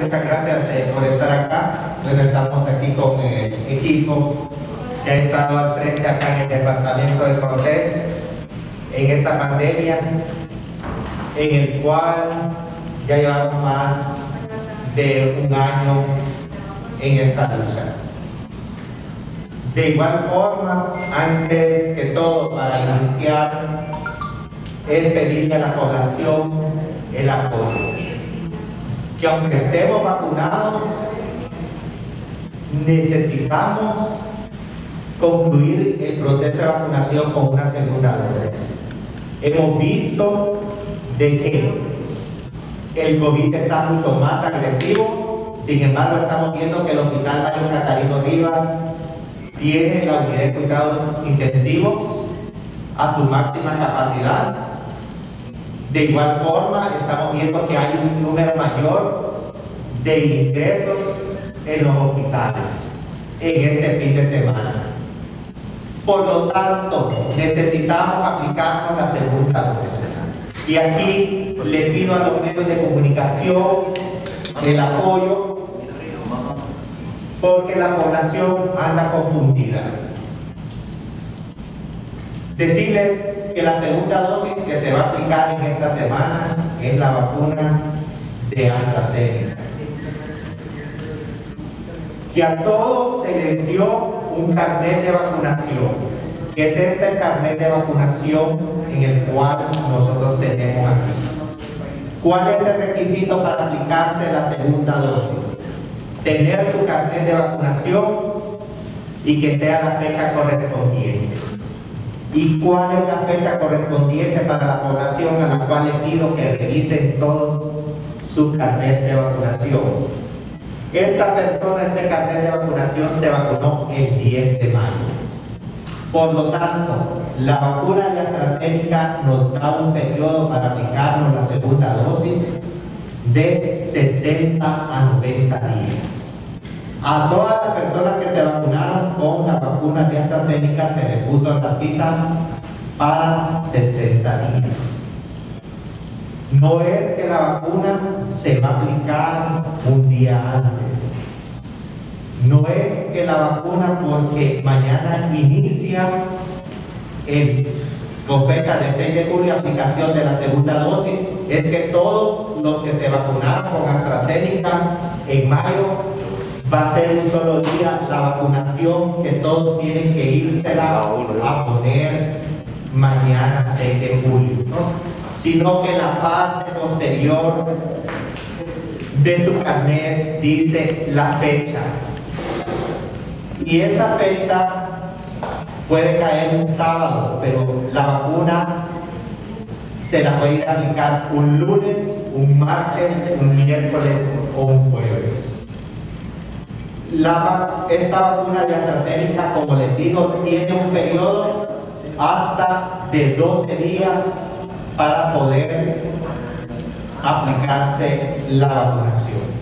muchas gracias por estar acá. Bueno, estamos aquí con el equipo que ha estado al frente acá en el departamento de Cortés en esta pandemia, en el cual ya llevamos más de un año en esta lucha. De igual forma, antes que todo, para iniciar, es pedirle a la población el apoyo. Que aunque estemos vacunados, necesitamos concluir el proceso de vacunación con una segunda dosis. Hemos visto de que el COVID está mucho más agresivo, sin embargo estamos viendo que el Hospital Mayor Catarino Rivas tiene la unidad de cuidados intensivos a su máxima capacidad. De igual forma, estamos viendo que hay un número mayor de ingresos en los hospitales en este fin de semana. Por lo tanto, necesitamos aplicarnos la segunda dosis. Y aquí le pido a los medios de comunicación el apoyo, porque la población anda confundida. Decirles que la segunda dosis que se va a aplicar en esta semana es la vacuna de AstraZeneca. Que a todos se les dio un carnet de vacunación, que es este el carnet de vacunación en el cual nosotros tenemos aquí. ¿Cuál es el requisito para aplicarse la segunda dosis? Tener su carnet de vacunación y que sea la fecha correspondiente. ¿Y cuál es la fecha correspondiente para la población a la cual le pido que revisen todos su carnet de vacunación? Esta persona, este carnet de vacunación se vacunó el 10 de mayo. Por lo tanto, la vacuna de AstraZeneca nos da un periodo para aplicarnos la segunda dosis de 60 a 90 días. A todas las personas que se vacunaron con la vacuna de AstraZeneca se les puso la cita para 60 días. No es que la vacuna se va a aplicar un día antes. No es que la vacuna, porque mañana inicia con fecha de 6 de julio aplicación de la segunda dosis, es que todos los que se vacunaron con AstraZeneca en mayo va a ser un solo día la vacunación, que todos tienen que írsela a poner mañana 6 de julio, ¿no? Sino que la parte posterior de su carnet dice la fecha. Y esa fecha puede caer un sábado, pero la vacuna se la puede ir a aplicar un lunes, un martes, un miércoles o un jueves. Esta vacuna de AstraZeneca, como les digo, tiene un periodo hasta de 12 días para poder aplicarse la vacunación.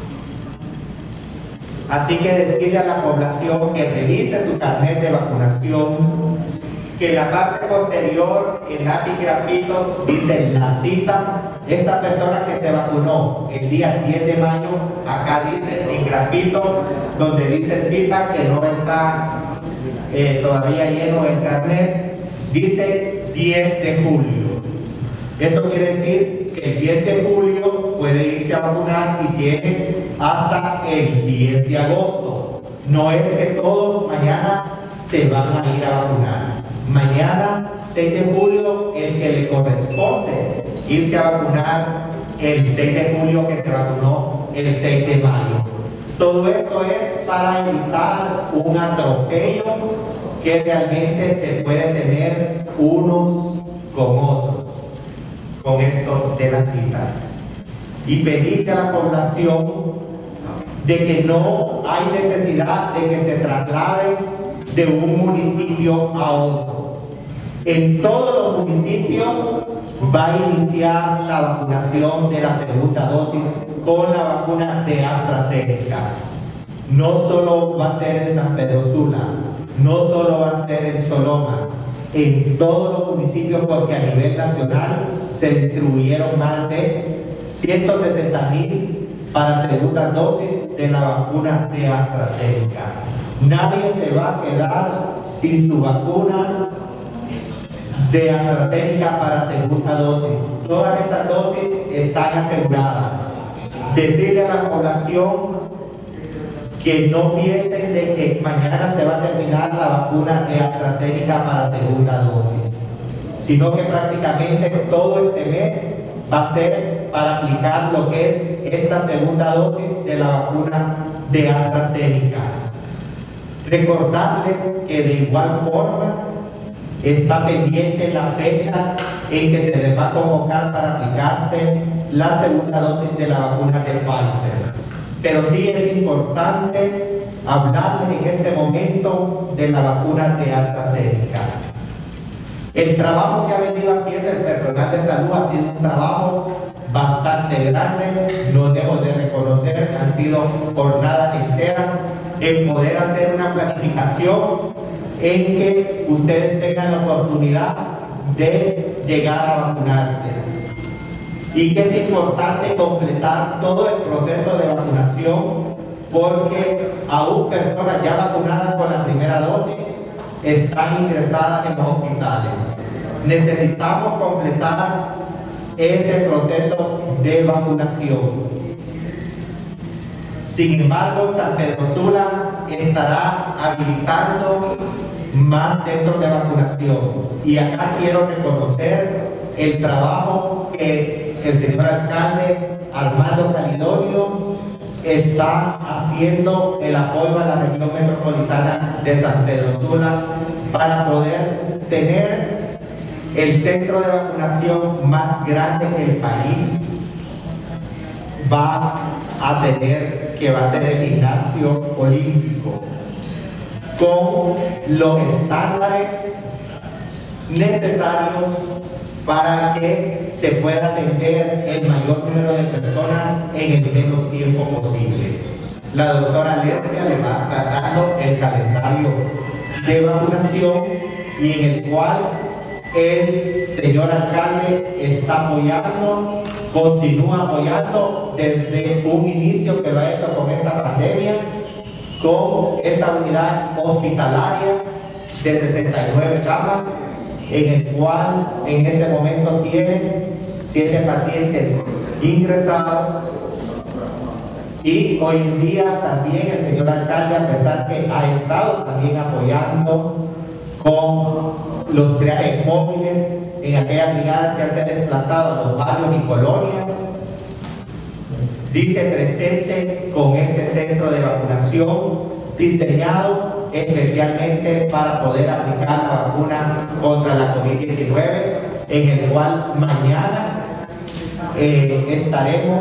Así que decirle a la población que revise su carnet de vacunación, que en la parte posterior, en lápiz grafito, dice la cita. Esta persona que se vacunó el día 10 de mayo, acá dice en grafito, donde dice cita, que no está todavía lleno el carnet, dice 10 de julio. Eso quiere decir que el 10 de julio puede irse a vacunar y tiene hasta el 10 de agosto. No es que todos mañana se van a ir a vacunar. Mañana, 6 de julio, el que le corresponde irse a vacunar el 6 de julio, que se vacunó el 6 de mayo. Todo esto es para evitar un atropello que realmente se puede tener unos con otros, con esto de la cita. Y pedirle a la población de que no hay necesidad de que se traslade de un municipio a otro. En todos los municipios va a iniciar la vacunación de la segunda dosis con la vacuna de AstraZeneca. No solo va a ser en San Pedro Sula, no solo va a ser en Choloma, en todos los municipios, porque a nivel nacional se distribuyeron más de 160,000 para segunda dosis de la vacuna de AstraZeneca. Nadie se va a quedar sin su vacuna de AstraZeneca para segunda dosis. Todas esas dosis están aseguradas. Decirle a la población que no piensen de que mañana se va a terminar la vacuna de AstraZeneca para segunda dosis, sino que prácticamente todo este mes va a ser para aplicar lo que es esta segunda dosis de la vacuna de AstraZeneca. Recordarles que de igual forma está pendiente la fecha en que se les va a convocar para aplicarse la segunda dosis de la vacuna de Pfizer. Pero sí es importante hablarles en este momento de la vacuna de AstraZeneca. El trabajo que ha venido haciendo el personal de salud ha sido un trabajo bastante grande, lo debo de reconocer, han sido jornadas enteras en poder hacer una planificación en que ustedes tengan la oportunidad de llegar a vacunarse. Y que es importante completar todo el proceso de vacunación, porque aún personas ya vacunadas con la primera dosis están ingresadas en los hospitales. Necesitamos completar ese proceso de vacunación. Sin embargo, San Pedro Sula estará habilitando más centros de vacunación. Y acá quiero reconocer el trabajo que el señor alcalde Armando Calidonio está haciendo el apoyo a la región metropolitana de San Pedro Sula para poder tener el centro de vacunación más grande que el país va a tener, que va a ser el gimnasio olímpico, con los estándares necesarios para que se pueda atender el mayor número de personas en el menos tiempo posible. La doctora Lesbia le va a estar dando el calendario de vacunación y en el cual el señor alcalde está apoyando, continúa apoyando desde un inicio que lo ha hecho con esta pandemia, con esa unidad hospitalaria de 69 camas, en el cual en este momento tiene 7 pacientes ingresados. Y hoy en día también el señor alcalde, a pesar que ha estado también apoyando con los triajes móviles en aquellas brigadas que se han desplazado a los barrios y colonias, dice presente con este centro de vacunación diseñado especialmente para poder aplicar la vacuna contra la COVID-19, en el cual mañana estaremos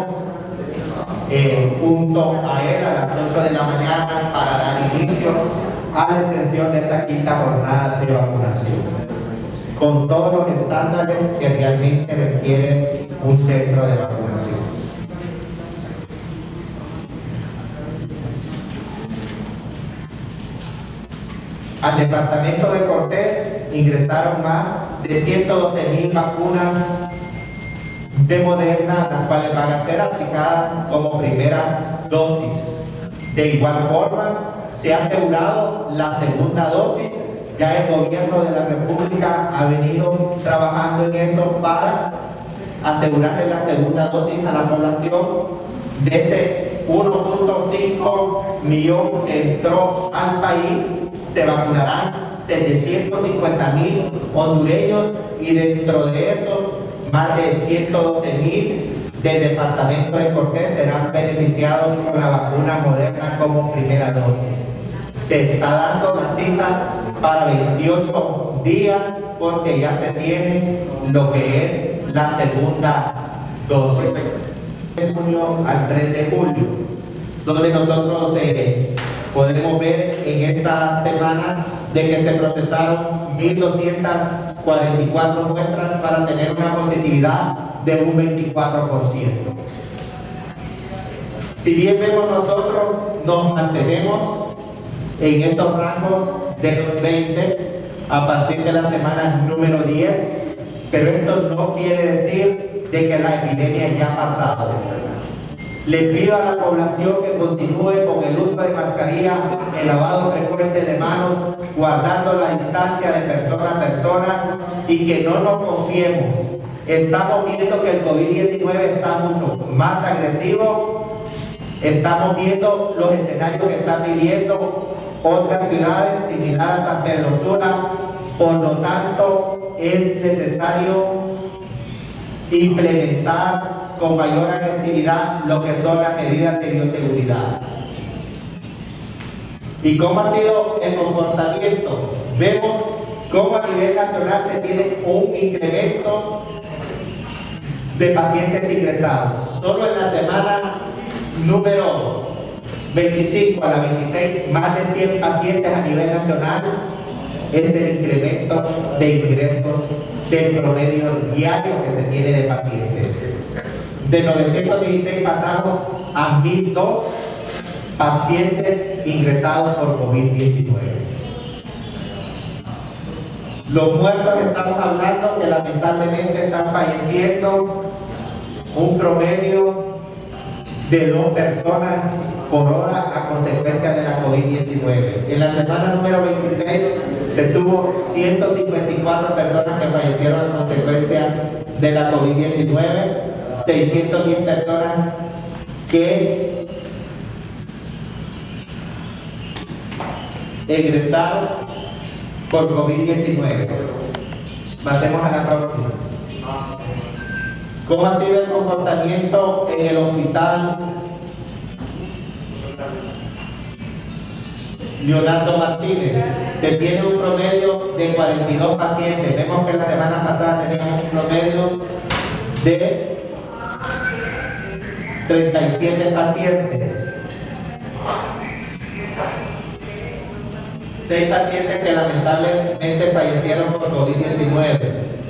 junto a él a las 8 de la mañana para dar inicio a la extensión de esta quinta jornada de vacunación, con todos los estándares que realmente requiere un centro de vacunación. Al departamento de Cortés ingresaron más de 112,000 vacunas de Moderna, las cuales van a ser aplicadas como primeras dosis. De igual forma, se ha asegurado la segunda dosis. Ya el gobierno de la República ha venido trabajando en eso para asegurarle la segunda dosis a la población. De ese 1.5 millón que entró al país, se vacunarán 750,000 hondureños y dentro de eso más de 112,000 del departamento de Cortés serán beneficiados con la vacuna Moderna como primera dosis. Se está dando la cita para 28 días porque ya se tiene lo que es la segunda dosis. De junio al 3 de julio, donde nosotros podemos ver en esta semana de que se procesaron 1,244 muestras para tener una positividad de un 24%. Si bien vemos nosotros, nos mantenemos en estos rangos de los 20 a partir de la semana número 10, pero esto no quiere decir de que la epidemia ya ha pasado. Le pido a la población que continúe con el uso de mascarilla, el lavado frecuente de manos, guardando la distancia de persona a persona y que no nos confiemos. Estamos viendo que el COVID-19 está mucho más agresivo. Estamos viendo los escenarios que están viviendo otras ciudades similares a San Pedro Sula. Por lo tanto, es necesario implementar con mayor agresividad lo que son las medidas de bioseguridad. ¿Y cómo ha sido el comportamiento? Vemos cómo a nivel nacional se tiene un incremento de pacientes ingresados. Solo en la semana número 25 a la 26, más de 100 pacientes a nivel nacional. Es el incremento de ingresos del promedio diario que se tiene de pacientes. De 916 pasamos a 1002 pacientes ingresados por COVID-19. Los muertos que estamos hablando, que lamentablemente están falleciendo, un promedio de 2 personas por hora a consecuencia de la COVID-19. En la semana número 26 se tuvo 154 personas que fallecieron a consecuencia de la COVID-19, 610 personas que egresaron por COVID-19. Pasemos a la próxima. ¿Cómo ha sido el comportamiento en el hospital Leonardo Martínez? Se tiene un promedio de 42 pacientes. Vemos que la semana pasada teníamos un promedio de 37 pacientes. 6 pacientes que lamentablemente fallecieron por COVID-19.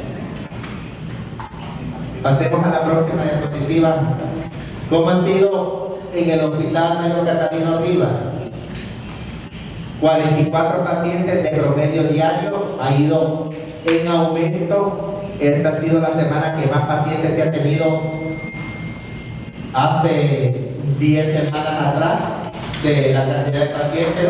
Pasemos a la próxima diapositiva. ¿Cómo ha sido en el hospital Mario Catalino Rivas? 44 pacientes de promedio diario, ha ido en aumento. Esta ha sido la semana que más pacientes se ha tenido hace 10 semanas atrás de la cantidad de pacientes.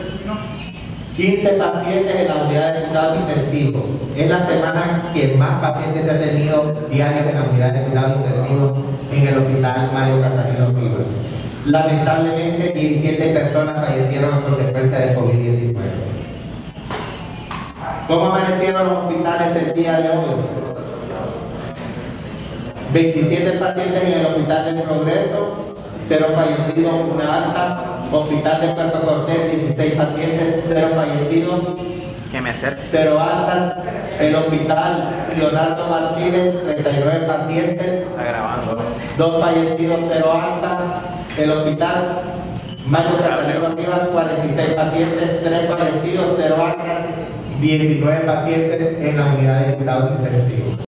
15 pacientes en la unidad de cuidados intensivos. Es la semana que más pacientes se han tenido diarios en la unidad de cuidados intensivos en el hospital Mario Catalino Rivas. Lamentablemente, 17 personas fallecieron a consecuencia de COVID-19. ¿Cómo amanecieron los hospitales el día de hoy? 27 pacientes en el Hospital del Progreso, 0 fallecidos, 1 alta. Hospital de Puerto Cortés, 16 pacientes, 0 fallecidos, 0 altas. El Hospital Leonardo Martínez, 39 pacientes, 2 fallecidos, 0 altas. El Hospital Mario Catalino Rivas, 46 pacientes, 3 fallecidos, 0 altas, 19 pacientes en la unidad de cuidados intensivos.